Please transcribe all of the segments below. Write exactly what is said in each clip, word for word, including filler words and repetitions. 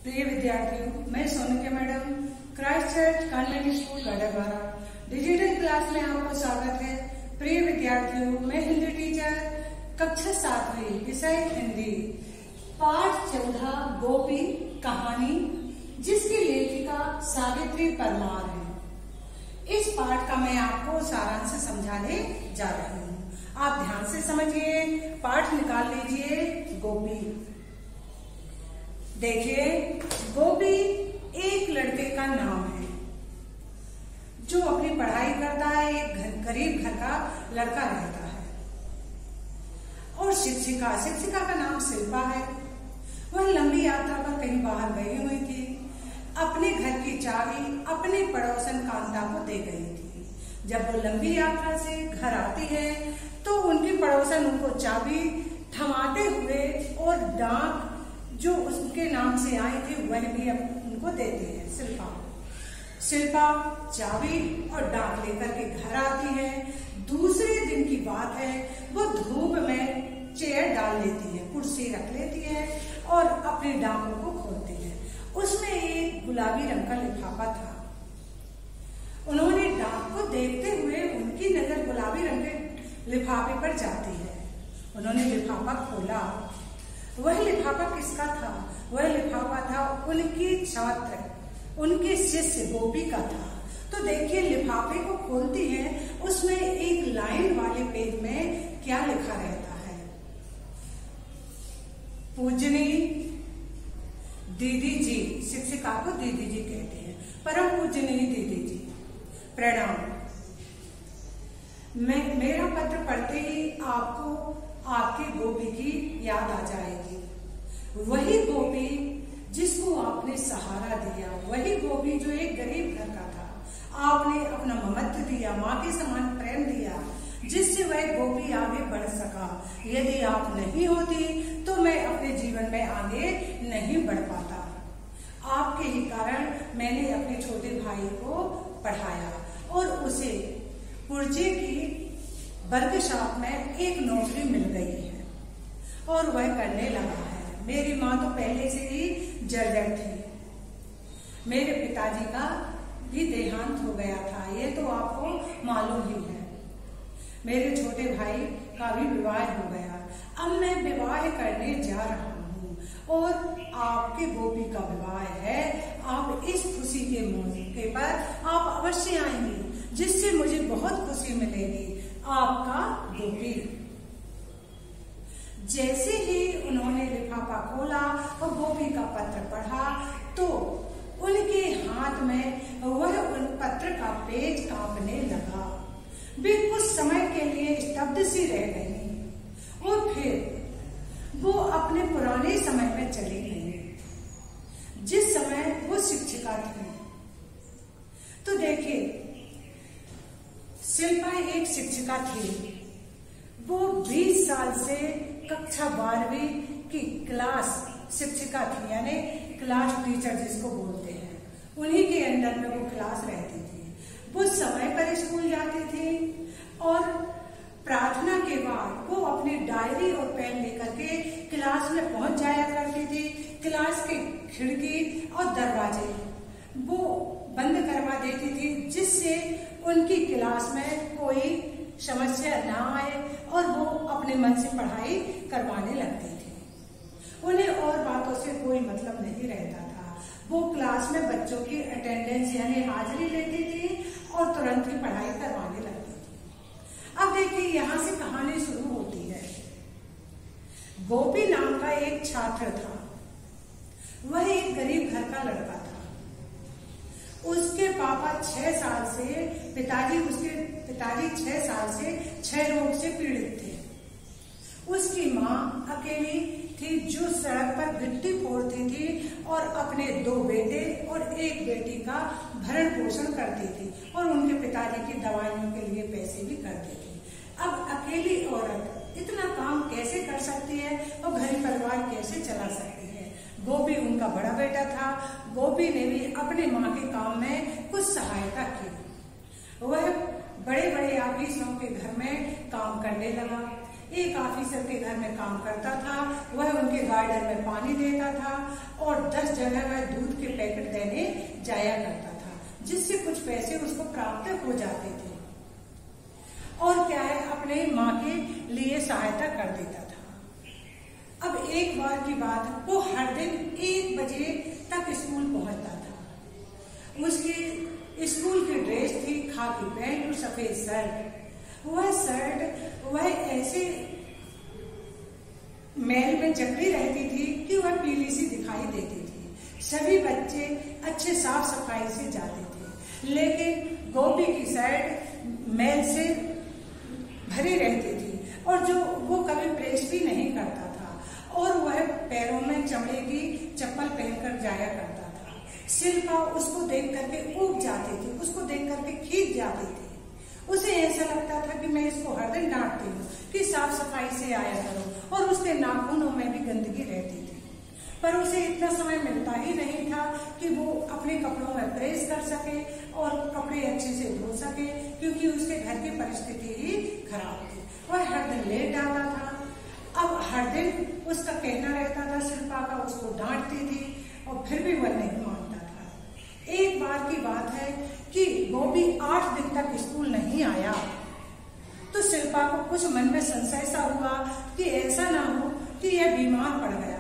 प्रिय विद्यार्थियों, मैं Sonika madam Christ church convent school Gadarwara digital class में आपको स्वागत है। प्रिय विद्यार्थियों, मैं हिंदी टीचर कक्षा सातवीं विषय हिंदी पाठ चौदह गोपी कहानी, जिसकी लेखिका सावित्री परमार है। इस पाठ का मैं आपको सारांश समझाने जा रही हूँ। आप ध्यान से समझिए, पाठ निकाल लीजिए। गोपी, देखिए, गोपी एक लड़के का नाम है जो अपनी पढ़ाई करता है। एक गरीब घर का लड़का रहता है और शिक्षिका शिक्षिका का नाम शिल्पा है। वह लंबी यात्रा पर कहीं बाहर गई हुई थी। अपने घर की चाबी अपने पड़ोसन कांता को दे गई थी। जब वो लंबी यात्रा से घर आती है तो उनकी पड़ोसन उनको चाबी थमाते हुए और डाक जो उसके नाम से आई थी वह भी उनको देती है। शिल्पा शिल्पा चाबी और डाक लेकर के घर आती है। दूसरे दिन की बात है, वो धूप में चेयर डाल लेती है, कुर्सी रख लेती है और अपने डाकों को खोलती है। उसमें एक गुलाबी रंग का लिफाफा था। उन्होंने डाक को देखते हुए उनकी नजर गुलाबी रंग के लिफाफे पर जाती है। उन्होंने लिफाफा खोला। वह लिफाफा किसका था? वह लिफाफा था उनकी छात्र, उनके शिष्य गोपी का था। तो देखिए, लिफाफे को खोलती है, उसमें एक लाइन वाले पेज में क्या लिखा रहता है? पूजनीय दीदी जी, शिक्षिका को दीदी जी कहते हैं। परम पूजनीय दीदी जी, प्रणाम। मैं मेरा पत्र पढ़ते ही आपको आपकी गोपी की याद आ जाएगी। वही गोपी जिसको आपने सहारा दिया, वही गोपी जो एक गरीब घर का था। आपने अपना ममत्व दिया, माँ के समान प्रेम दिया, जिससे वह गोपी आगे बढ़ सका। यदि आप नहीं होती तो मैं अपने जीवन में आगे नहीं बढ़ पाता। आपके ही कारण मैंने अपने छोटे भाई को पढ़ाया और उसे पुर्जे की वर्कशॉप में एक नौकरी मिल गई है और वह करने लगा है। मेरी माँ तो पहले से ही जर्जर थी। मेरे पिताजी का भी देहांत हो गया था, ये तो आपको मालूम ही है। मेरे छोटे भाई का भी विवाह हो गया। अब मैं विवाह करने जा रहा हूँ और आपके गोपी का विवाह है। आप इस खुशी के मौके पर आप अवश्य आएंगे, जिससे मुझे बहुत खुशी मिलेगी। आपका गोपी। जैसे ही उन्होंने लिफाफा खोला और गोपी का पत्र पढ़ा तो उनके हाथ में वह उन पत्र का पेज कांपने लगा। वे कुछ समय के लिए स्तब्ध सी रह गई और फिर वो अपने पुराने समय में चली गई, जिस समय वो शिक्षिका थी। तो देखिए, शिल्पा एक शिक्षिका थी। वो बीस साल से कक्षा बारहवीं की क्लास शिक्षिका थी, यानी क्लास टीचर जिसको बोलते हैं। उन्हीं के अंडर में वो क्लास रहती थी। वो समय पर स्कूल जाती थी और प्रार्थना के बाद वो अपनी डायरी और पेन लेकर के क्लास में पहुंच जाया करती थी। क्लास की खिड़की और दरवाजे वो बंद करवा देती थी, जिससे उनकी क्लास में कोई समस्या ना आए और वो अपने मन से पढ़ाई करवाने लगती थी। उन्हें और बातों से कोई मतलब नहीं रहता था। वो क्लास में बच्चों की अटेंडेंस यानी हाजिरी लेती थी और तुरंत ही पढ़ाई करवाने लगती थी। अब देखिए, यहाँ से कहानी शुरू होती है। गोपी नाम का एक छात्र था। वह एक गरीब घर का लड़का था। उसके पापा छह साल से पिताजी उसके पिताजी छह साल से छह रोग से पीड़ित थे। उसकी माँ अकेली थी जो सड़क पर गिट्टी फोड़ती थी और अपने दो बेटे और एक बेटी का भरण पोषण करती थी और उनके पिताजी की दवाइयों के लिए पैसे भी करती थी। अब अकेली औरत इतना काम कैसे कर सकती है और घर परिवार कैसे चला सकती है? गोपी उनका बड़ा बेटा था। गोपी ने भी अपने माँ के काम में कुछ सहायता की। वह बड़े बड़े ऑफिसों के घर में काम करने लगा। एक ऑफिसर के घर में काम करता था। वह उनके गार्डन में पानी देता था और दस जगह वह दूध के पैकेट देने जाया करता था, जिससे कुछ पैसे उसको प्राप्त हो जाते थे और क्या है, अपने माँ के लिए सहायता कर देता था। अब एक बार की बात, वो हर दिन एक बजे तक स्कूल पहुंचता था। उसकी स्कूल की ड्रेस थी खाकी पैंट और सफेद शर्ट। वह शर्ट वह ऐसे मैल में जकड़ी रहती थी कि वह पीली सी दिखाई देती थी। सभी बच्चे अच्छे साफ सफाई से जाते थे, लेकिन गोपी की शर्ट मैल से भरी रहती थी और जो वो कभी प्रेस भी नहीं करता था और वह पैरों में चमड़े की चप्पल पहनकर जाया करता था। शिल्पा उसको देख करके ऊब जाती थी, उसको देख करके खींच जाती थी। उसे ऐसा लगता था कि मैं इसको हर दिन डांटती हूँ कि साफ सफाई से आया करो, और उसके नाखूनों में भी गंदगी रहती थी। पर उसे इतना समय मिलता ही नहीं था कि वो अपने कपड़ों में प्रेस कर सके और कपड़े अच्छे से धो सके, क्योंकि उसके घर की परिस्थिति ही खराब थी। वह हर दिन लेट आता था। अब हर दिन उसका कहना रहता था, शिल्पा का उसको डांटती थी और फिर भी वह नहीं मानता था। एक बार की बात है कि गोपी आठ दिन तक स्कूल नहीं आया, तो शिल्पा को कुछ मन में संशय सा हुआ कि ऐसा ना हो कि यह बीमार पड़ गया।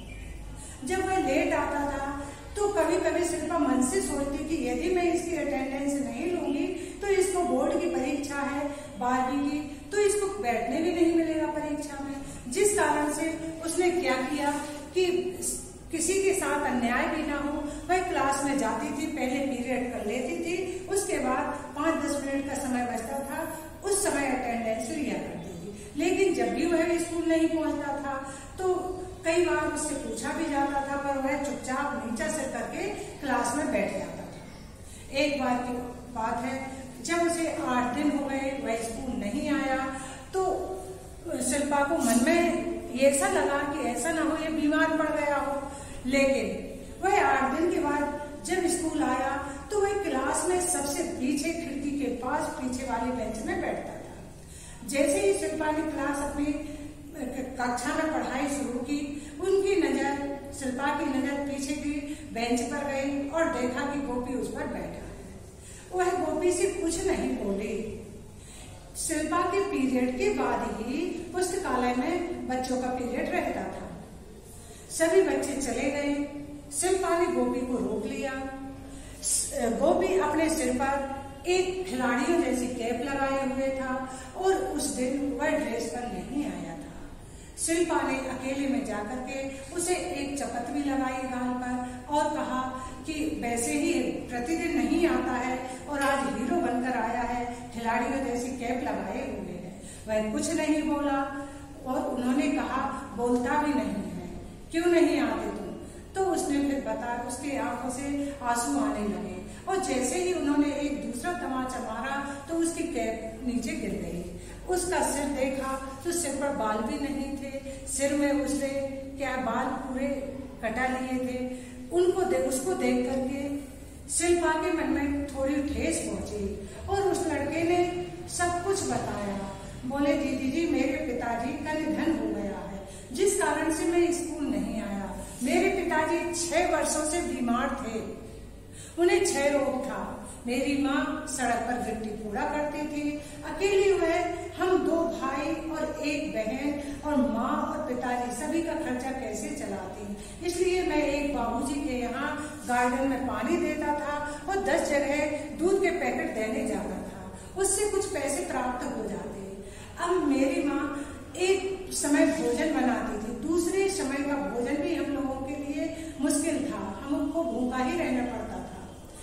जब वह लेट आता था तो कभी कभी शिल्पा मन से सोचती कि यदि मैं इसकी अटेंडेंस नहीं लूंगी तो इसको बोर्ड की परीक्षा है बारहवीं की, तो इसको बैठने भी नहीं मिलेगा परीक्षा में। जिस कारण से उसने क्या किया कि किसी के साथ अन्याय भी ना हो, वह क्लास में जाती थी, पहले पीरियड कर लेती थी, उसके बाद पाँच दस मिनट का समय बचता था, उस समय अटेंडेंस लिया करती थी। लेकिन जब भी वह स्कूल नहीं पहुंचता था तो कई बार उससे पूछा भी जाता था, पर वह चुपचाप नीचा सिर करके क्लास में बैठ जाता था। एक बार की बात है, जब उसे आठ दिन हो गए वह स्कूल नहीं आया, तो शिल्पा को मन में ये ऐसा लगा कि ऐसा ना हो ये बीमार पड़ गया हो। लेकिन वह आठ दिन के बाद जब स्कूल आया तो वह क्लास में सबसे पीछे खिड़की के पास पीछे वाले बेंच में बैठता था। जैसे ही शिल्पा ने क्लास अपनी कक्षा में पढ़ाई शुरू की, उनकी नजर शिल्पा की नजर पीछे की बेंच पर गई और देखा कि गोपी उस पर बैठा है। वह गोपी से कुछ नहीं बोली। शिल्पा के पीरियड के बाद ही पुस्तकालय में बच्चों का पीरियड रहता था। सभी बच्चे चले गए। शिल्पा ने गोपी को रोक लिया। गोपी अपने सिर पर एक खिलाड़ियों जैसी कैप लगाए हुए था और उस दिन वह ड्रेस पर नहीं आया था। शिल्पा ने अकेले में जाकर के उसे एक चपत भी लगाई गाल पर और कहा कि वैसे ही प्रतिदिन नहीं आता है और आज हीरो बनकर आया है, खिलाड़ियों जैसी कैप लगाए हुए है। वह कुछ नहीं बोला और उन्होंने कहा बोलता भी नहीं है, क्यों नहीं आते तुम? तो उसने फिर बता, उसके आंखों से आंसू आने लगे और जैसे ही उन्होंने एक दूसरा तमाचा मारा तो उसकी कैप नीचे गिर गई। उसका सिर देखा तो सिर पर बाल भी नहीं थे, सिर में उसने क्या बाल पूरे कटा लिए थे। उनको दे, उसको देख करके शिल्पा के मन में थोड़ी ठेस पहुंची और उस लड़के ने सब कुछ बताया। बोले दीदी जी, मेरे पिताजी का निधन हो गया है, जिस कारण से मैं स्कूल नहीं आया। मेरे पिताजी छह वर्षों से बीमार थे, उन्हें क्षय रोग था। मेरी माँ सड़क पर गिट्टी कूड़ा करती थी। अकेली वह हम दो भाई और एक बहन और माँ और पिताजी सभी का खर्चा कैसे चलाती। इसलिए मैं एक बाबूजी के यहाँ गार्डन में पानी देता था और दस जगह दूध के पैकेट देने जाता था, उससे कुछ पैसे प्राप्त हो जाते। अब मेरी माँ एक समय भोजन बनाती थी, दूसरे समय का भोजन भी हम लोगों के लिए मुश्किल था, हमको भूखा ही रहना पड़ता था।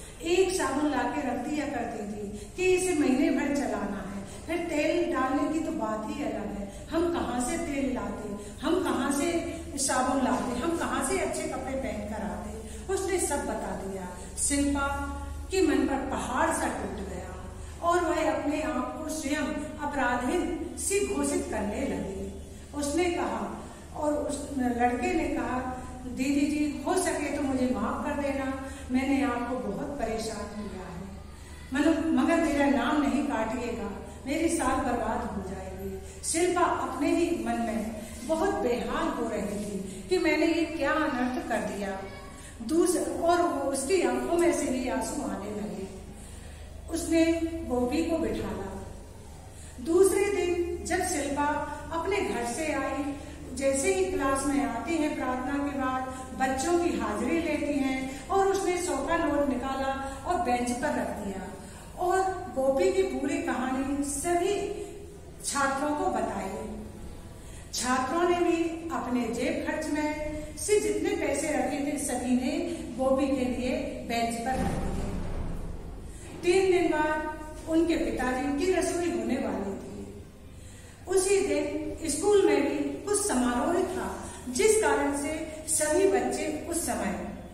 एक साबुन लाके रख दिया करती थी कि इसे महीने भर चलाना है। फिर तेल डालने की तो बात ही अलग है, हम कहाँ से तेल लाते, हम कहाँ से साबुन लाते, हम कहाँ से अच्छे कपड़े पहन कर आते। उसने सब बता दिया। शिल्पा के मन पर पहाड़ सा टूट गया और वह अपने आप को स्वयं अपराधी सी घोषित करने लगी। उसने कहा और उस लड़के ने कहा, दीदी जी हो सके तो मुझे माफ कर देना, मैंने आपको बहुत परेशान किया है, मगर मेरा नाम नहीं काटिएगा। मेरी साल बर्बाद हो जाएगी। शिल्पा अपने ही मन में बहुत बेहाल हो रही थी कि मैंने ये क्या अनर्थ कर दिया। दूसरा और वो उसकी आंखों में से भी आंसू आने लगे। उसने गोपी को बिठाला। दूसरे दिन जब शिल्पा अपने घर से आई, जैसे ही क्लास में आती है प्रार्थना के बाद बच्चों की हाजिरी लेती हैं और उसने सौ का नोट निकाला और बेंच पर रख दिया और गोपी की पूरी कहानी सभी छात्रों को बताई। छात्रों ने भी अपने जेब खर्च में से जितने पैसे रखे थे सभी ने गोपी के लिए बेंच पर रख दिए। तीन दिन बाद उनके पिताजी की रसोई होने वाली थी। उसी दिन स्कूल में भी कुछ समारोह था, जिस कारण से सभी बच्चे उस समय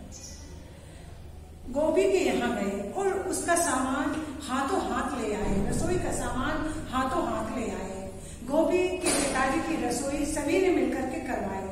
गोपी के यहाँ गए और उसका सामान हाथों हाथ ले आए। रसोई का सामान हाथों हाथ ले आए। गोपी के पिताजी की रसोई सभी ने मिलकर के करवाई।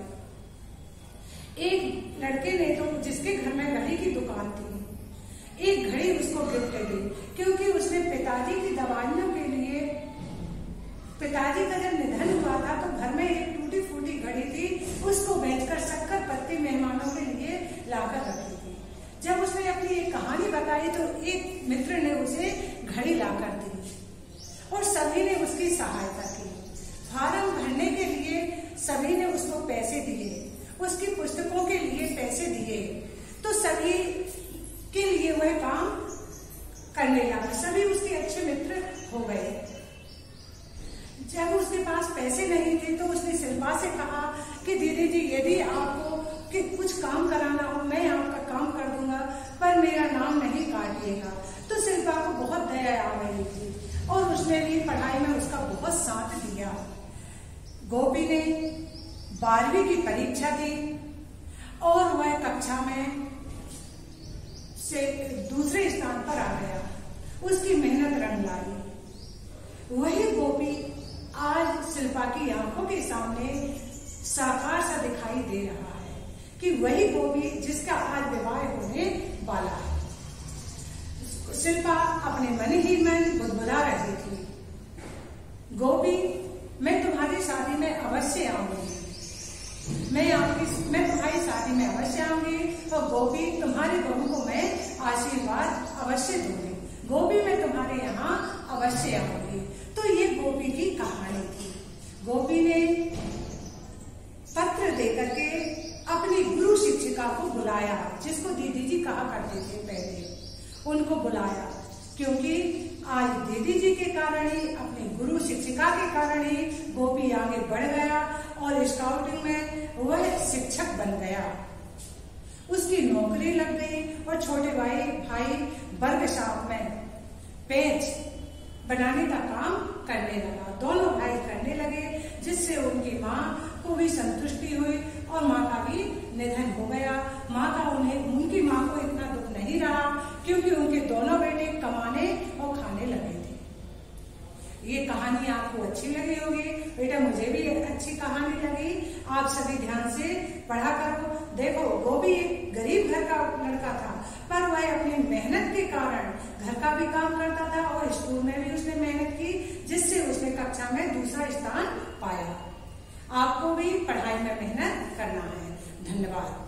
एक लड़के ने तो जिसके घर में घड़ी की दुकान थी, एक घड़ी उसको गिफ्ट दी, क्योंकि उसने पिताजी की दवाइयों के लिए, पिताजी का जब निधन हुआ था तो घर में एक टूटी फूटी घड़ी थी, उसको बेचकर शक्कर पत्ती मेहमानों के लिए लाकर रखी थी। जब उसने अपनी एक कहानी बताई तो एक मित्र ने उसे घड़ी लाकर दी और सभी ने उसकी सहायता की। फार्म भरने के लिए सभी ने उसको पैसे दिए, उसकी पुस्तकों के लिए पैसे दिए, तो सभी के लिए वह काम करने लगा। सभी उसके अच्छे मित्र हो गए। जब उसके पास पैसे नहीं थे तो उसने शिल्पा से कहा कि दीदी जी, यदि आपको कि कुछ काम कराना हो मैं आपका काम कर दूंगा, पर मेरा नाम नहीं काटिएगा। तो शिल्पा को बहुत दया आ रही थी और उसने भी पढ़ाई में उसका बहुत साथ दिया। गोपी ने बारहवीं की परीक्षा दी और वह कक्षा में से दूसरे स्थान पर आ गया। उसकी मेहनत रंग लाई। वही गोपी आज शिल्पा की आंखों के सामने साकार सा दिखाई दे रहा है कि वही गोपी जिसका आज विवाह होने वाला है। शिल्पा अपने मन ही मन बुदबुदा रही थी, गोपी मैं तुम्हारी शादी में अवश्य आऊंगी, मैं आपकी मैं तुम्हारी शादी में अवश्य आऊंगी और गोपी तुम्हारी बहू को मैं आशीर्वाद अवश्य दूंगी। गोपी मैं तुम्हारे यहाँ अवश्य आऊंगी। तो ये गोपी की कहानी थी। गोपी ने पत्र देकर के अपनी गुरु शिक्षिका को बुलाया, जिसको दीदी जी कहा करते थे पहले, उनको बुलाया, क्योंकि आज दीदी जी के कारण ही, अपनी गुरु शिक्षिका के कारण ही गोपी आगे बढ़ गया और स्काउटिंग में वह शिक्षक बन गया। उसकी नौकरी लग गई और छोटे भाई भाई वर्कशॉप में पेच बनाने का काम करने लगा। दोनों भाई करने लगे, जिससे उनकी माँ को भी संतुष्टि हुई और माँ का भी निधन हो गया। माँ का उन्हें उनकी माँ को इतना दुख नहीं रहा, क्योंकि उनके दोनों बेटे कमाने और खाने लगे थे। ये कहानी आपको अच्छी लगी होगी बेटा, मुझे भी अच्छी कहानी लगी। आप सभी ध्यान से पढ़ा करो। देखो, वो भी एक गरीब घर का लड़का था, पर वह अपनी मेहनत के कारण घर का भी काम करता था और स्कूल में भी उसने मेहनत की, जिससे उसने कक्षा में दूसरा स्थान पाया। आपको भी पढ़ाई में मेहनत करना है। धन्यवाद।